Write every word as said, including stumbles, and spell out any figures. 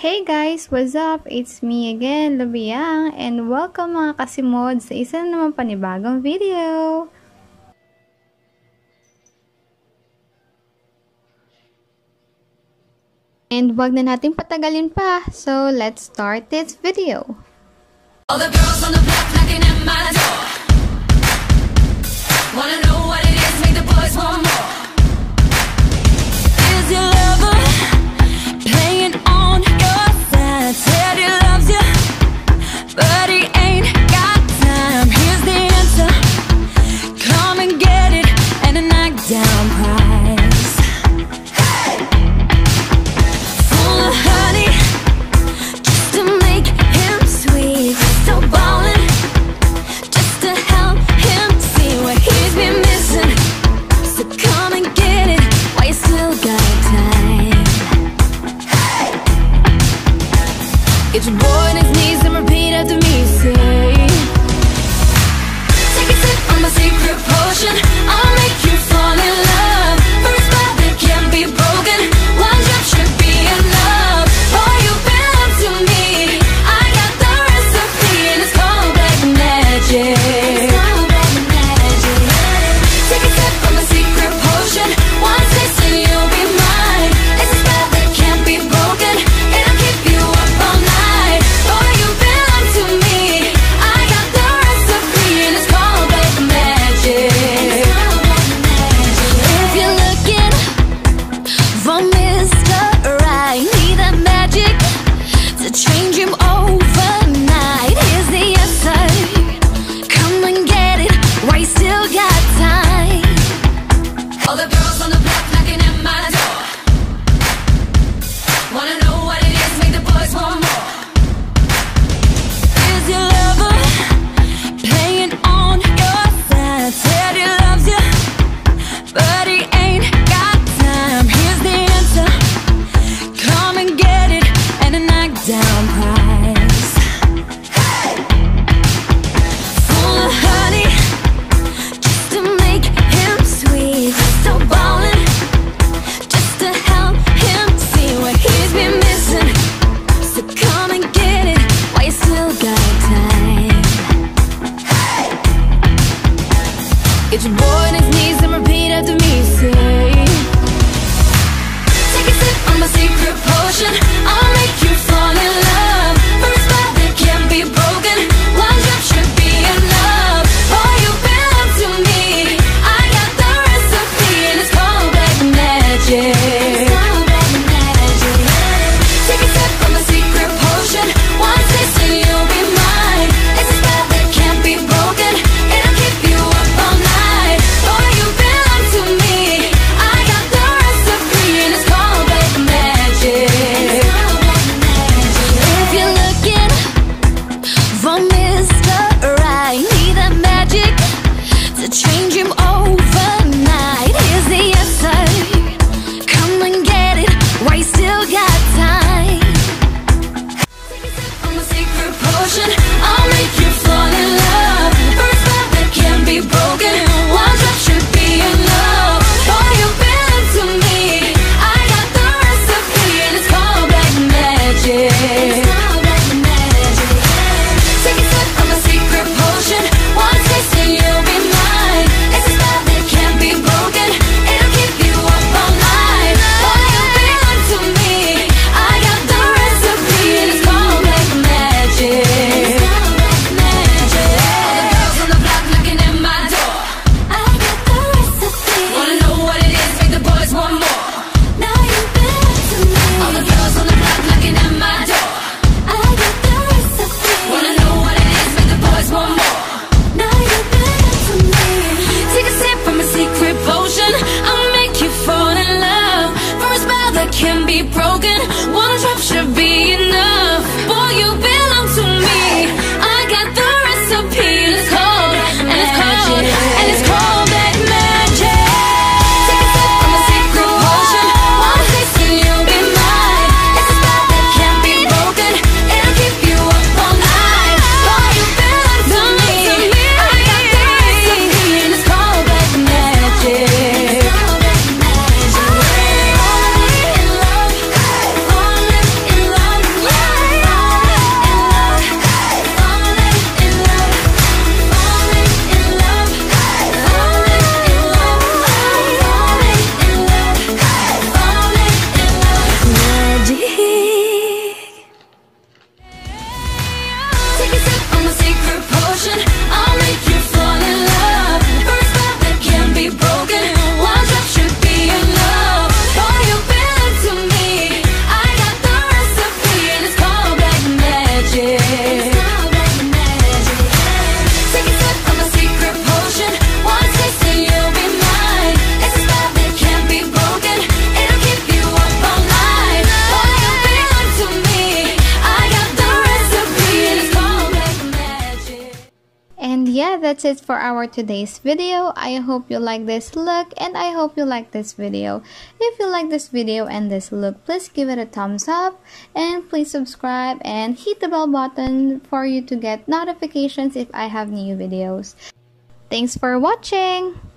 Hey guys! What's up? It's me again, Lubiang, and welcome mga kasimod sa isa na naman panibagong video! And wag na natin patagalin pa, so let's start this video! All the girls on the block knocking at my door. Wanna know what it is, make the boys want more. Is your lover playing on your side? Said he loves you, but he ain't got time. Here's the answer, come and get it, and a knockdown prize. Hey! Full of honey, just to make him sweet. Still ballin', just to help him see what he's been missing. So come and get it while you still got time. Hey! Get your boy on his knees and repeat after me, say, take a sip from my secret potion, I'll make you fall in love. First love that can't be broken, one drop should be enough. Boy, you belong to me, I got the recipe, and it's called black magic. It's called black magic. Take a sip from my secret potion, one taste and you'll be mine. It's a spell that can't be broken, it'll keep you up all night. Boy, you belong to me, I got the recipe, and it's called black magic. It's called black magic. If you're looking for Mister Right, need that magic to change him overnight. Here's the answer, come and get it while you still got time. All the girls on the block knocking at my door. Wanna know what it is, make the boys want more. Is your lover playing on your side? Said he loves you, but he ain't got time. Here's the answer, come and get it, and a knockdown prize. Hey! Full of honey, just to make him sweet. Still ballin', just to help him see what he's been missing. So come and get it while you still got time. Hey! Get your boy on his knees and repeat after me, say, take a sip from my secret potion, I'll make you fall in love. First love that can't be broken, one drop should be enough. Boy, you belong to me, I got the recipe, and it's called black magic. It's called black magic. Take a sip from my secret potion, one taste and you'll be mine. It's a spell that can't be broken, it'll keep you up all night. Boy, you belong to me, I got the recipe, and it's called black magic. It's called black magic. If you're looking for Mister Right, need that magic to change him overnight. Here's the answer, come and get it while you still got time. Take a sip from my secret potion, I'll make you fall in love. First love that can't be broken, one drop should be enough. Boy, you belong to me, I got the recipe, and it's called black magic. It's called black magic. Take a sip from my secret potion, one taste and you'll be mine. It's a spell that can't be broken, it'll keep you up all night. Boy, you belong to me, I got the recipe, and it's called black magic. It's called black magic. All the girls on the block knocking at my door. I got the recipe. Wanna know what it is, make the boys want more. Now you belong to me. All the girls on the block knocking at my door. I got the recipe. Wanna know what it is, make the boys want more. Now you belong to me. Take a sip from a secret potion, I'll make you fall in love. For a spell that can be broken, one drop should be enough. Boy, you belong to me, I got the recipe, and it's called, and it's called, and it's called black magic. Take a sip from a secret potion, one taste and you'll be mine. It's a spell that can't be broken, it'll keep you up all night. Boy, you belong to me, I got the recipe, and it's called black magic. It's called black magic. Only in love, only in love. yeah, that's it for our today's video. I hope you like this look and I hope you like this video. If you like this video and this look, please give it a thumbs up and please subscribe and hit the bell button for you to get notifications if I have new videos. Thanks for watching!